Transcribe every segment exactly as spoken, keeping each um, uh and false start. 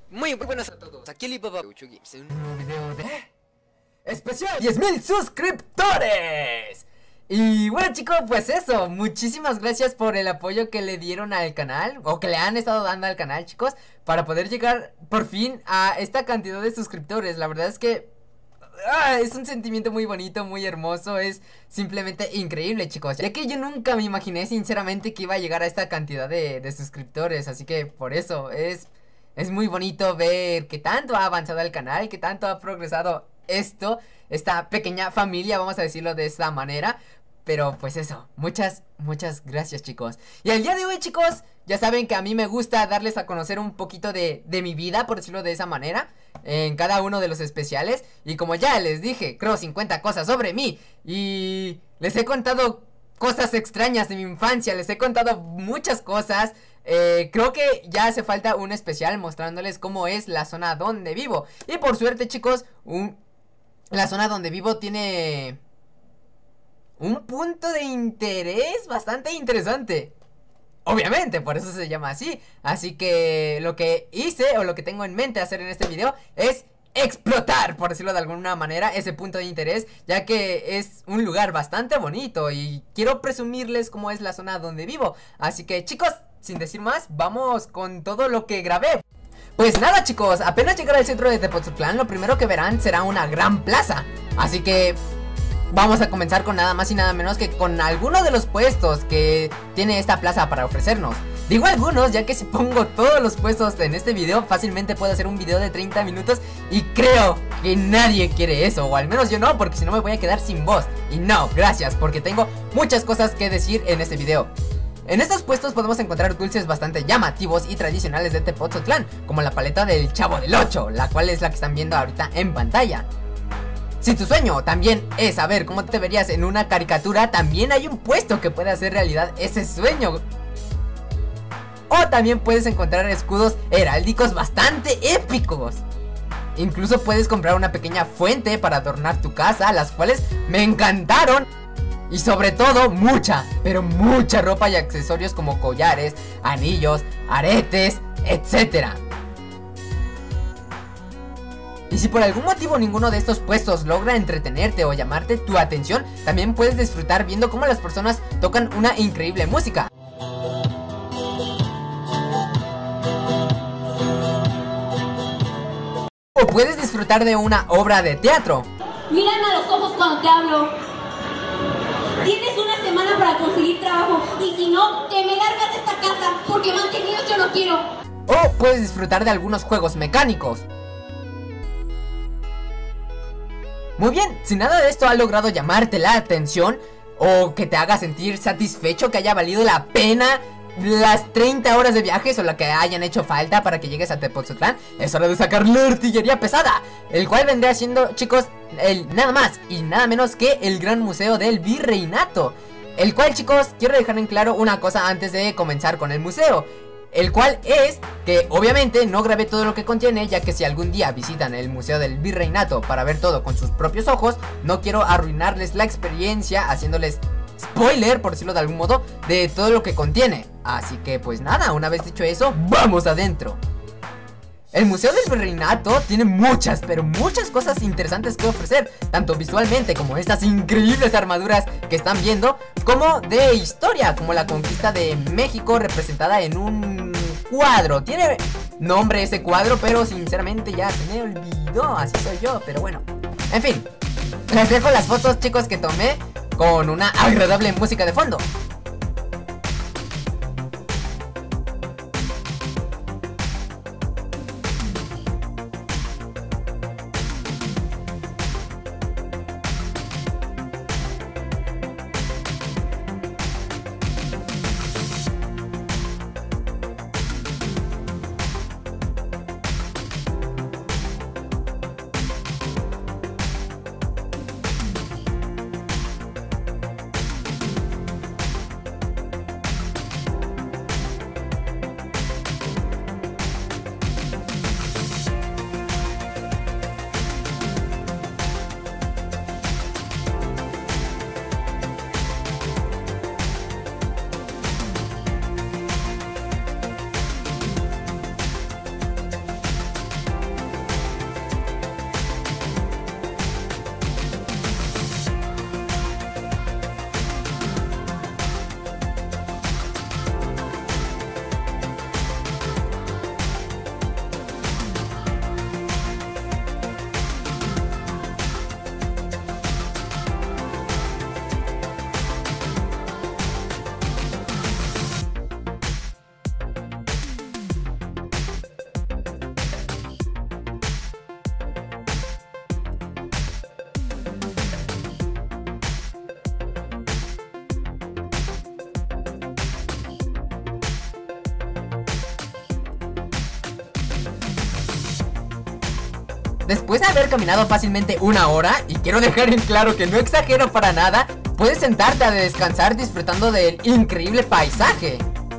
Muy buenas a todos, aquí Alibaba ocho Games en un nuevo video de especial diez mil suscriptores. Y bueno chicos, pues eso, muchísimas gracias por el apoyo que le dieron al canal, o que le han estado dando al canal, chicos, para poder llegar por fin a esta cantidad de suscriptores. La verdad es que ah, es un sentimiento muy bonito, muy hermoso, es simplemente increíble, chicos, ya que yo nunca me imaginé sinceramente que iba a llegar a esta cantidad de, de suscriptores. Así que por eso es, es muy bonito ver que tanto ha avanzado el canal, que tanto ha progresado esto, esta pequeña familia, vamos a decirlo de esta manera. Pero pues eso, muchas, muchas gracias chicos. Y el día de hoy chicos, ya saben que a mí me gusta darles a conocer un poquito de, de mi vida, por decirlo de esa manera, en cada uno de los especiales. Y como ya les dije, creo cincuenta cosas sobre mí. Y les he contado cosas extrañas de mi infancia, les he contado muchas cosas. Eh, creo que ya hace falta un especial mostrándoles cómo es la zona donde vivo. Y por suerte chicos, un, la zona donde vivo tiene un punto de interés bastante interesante. Obviamente, por eso se llama así. Así que lo que hice, o lo que tengo en mente hacer en este video, es explotar, por decirlo de alguna manera, ese punto de interés, ya que es un lugar bastante bonito y quiero presumirles cómo es la zona donde vivo. Así que chicos, sin decir más, vamos con todo lo que grabé. Pues nada chicos, apenas llegar al centro de Tepoztlán, lo primero que verán será una gran plaza. Así que vamos a comenzar con nada más y nada menos que con algunos de los puestos que tiene esta plaza para ofrecernos. Digo algunos, ya que si pongo todos los puestos en este video, fácilmente puedo hacer un video de treinta minutos. Y creo que nadie quiere eso, o al menos yo no, porque si no me voy a quedar sin voz. Y no, gracias, porque tengo muchas cosas que decir en este video. En estos puestos podemos encontrar dulces bastante llamativos y tradicionales de Tepoztlán, como la paleta del Chavo del Ocho, la cual es la que están viendo ahorita en pantalla. Si tu sueño también es saber cómo te verías en una caricatura, también hay un puesto que puede hacer realidad ese sueño. O también puedes encontrar escudos heráldicos bastante épicos. Incluso puedes comprar una pequeña fuente para adornar tu casa, las cuales me encantaron. Y sobre todo mucha, pero mucha ropa y accesorios como collares, anillos, aretes, etcétera. Y si por algún motivo ninguno de estos puestos logra entretenerte o llamarte tu atención, también puedes disfrutar viendo cómo las personas tocan una increíble música. O puedes disfrutar de una obra de teatro. Mírame a los ojos cuando te hablo. Tienes una semana para conseguir trabajo y si no, te me largas de esta casa porque mantenidos yo no quiero. O puedes disfrutar de algunos juegos mecánicos. Muy bien, si nada de esto ha logrado llamarte la atención o que te haga sentir satisfecho, que haya valido la pena las treinta horas de viajes o la que hayan hecho falta para que llegues a Tepoztlán, es hora de sacar la artillería pesada, el cual vendrá siendo, chicos, el nada más y nada menos que el Gran Museo del Virreinato. El cual, chicos, quiero dejar en claro una cosa antes de comenzar con el museo. El cual es que obviamente no grabé todo lo que contiene, ya que si algún día visitan el Museo del Virreinato para ver todo con sus propios ojos, no quiero arruinarles la experiencia haciéndoles spoiler, por decirlo de algún modo, de todo lo que contiene. Así que pues nada, una vez dicho eso, ¡vamos adentro! El Museo del Virreinato tiene muchas, pero muchas cosas interesantes que ofrecer, tanto visualmente como estas increíbles armaduras que están viendo, como de historia, como la conquista de México representada en un cuadro. Tiene nombre ese cuadro, pero sinceramente ya se me olvidó, así soy yo, pero bueno. En fin, les dejo las fotos chicos que tomé con una agradable música de fondo. después de haber caminado fácilmente una hora, y quiero dejar en claro que no exagero para nada, puedes sentarte a descansar disfrutando del increíble paisaje.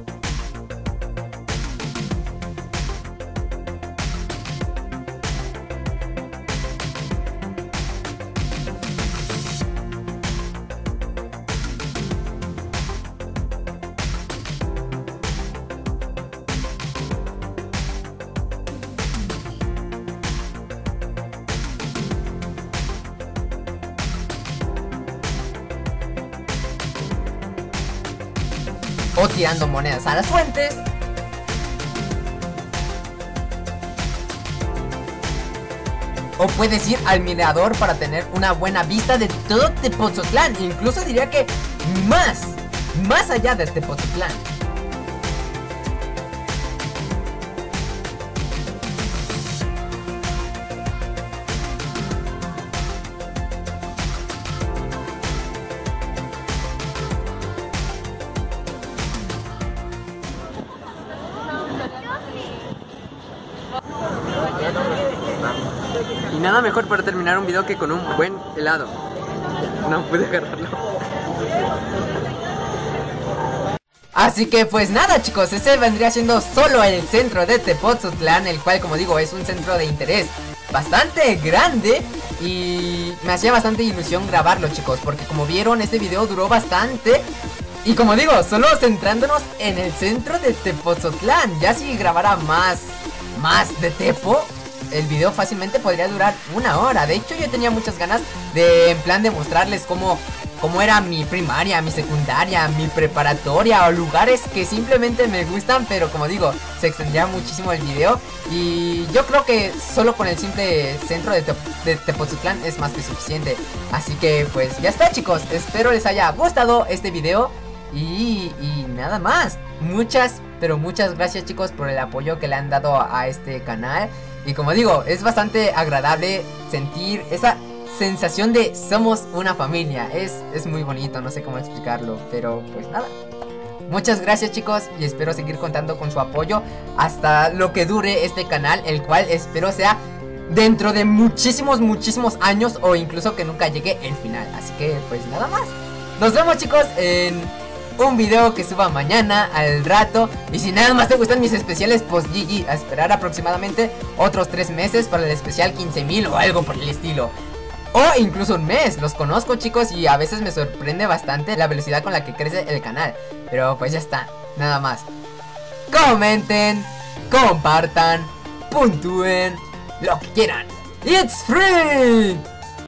O tirando monedas a las fuentes. O puedes ir al mirador para tener una buena vista de todo Tepoztlán. Incluso diría que más, más allá de Tepoztlán. Y nada mejor para terminar un video que con un buen helado. No pude agarrarlo. Así que pues nada, chicos, ese vendría siendo solo el centro de Tepoztlán, el cual, como digo, es un centro de interés bastante grande. Y me hacía bastante ilusión grabarlo, chicos, porque como vieron, este video duró bastante. Y como digo, solo centrándonos en el centro de Tepoztlán. Ya si grabara más, más de Tepo, el video fácilmente podría durar una hora. De hecho, yo tenía muchas ganas de, en plan, de mostrarles cómo, cómo era mi primaria, mi secundaria, mi preparatoria, o lugares que simplemente me gustan. Pero como digo, se extendría muchísimo el video. Y yo creo que solo con el simple centro de, Te de Tepoztlán es más que suficiente. Así que pues ya está, chicos. Espero les haya gustado este video. Y, y nada más. Muchas, pero muchas gracias, chicos, por el apoyo que le han dado a, a este canal. Y como digo, es bastante agradable sentir esa sensación de somos una familia. Es, es muy bonito, no sé cómo explicarlo, pero pues nada. Muchas gracias, chicos, y espero seguir contando con su apoyo hasta lo que dure este canal, el cual espero sea dentro de muchísimos, muchísimos años, o incluso que nunca llegue el final. Así que pues nada más. Nos vemos, chicos, en un video que suba mañana al rato. Y si nada más te gustan mis especiales, pues G G, a esperar aproximadamente otros tres meses para el especial quince mil o algo por el estilo. O incluso un mes. Los conozco, chicos, y a veces me sorprende bastante la velocidad con la que crece el canal. Pero pues ya está, nada más. Comenten, compartan, puntúen, lo que quieran. It's free.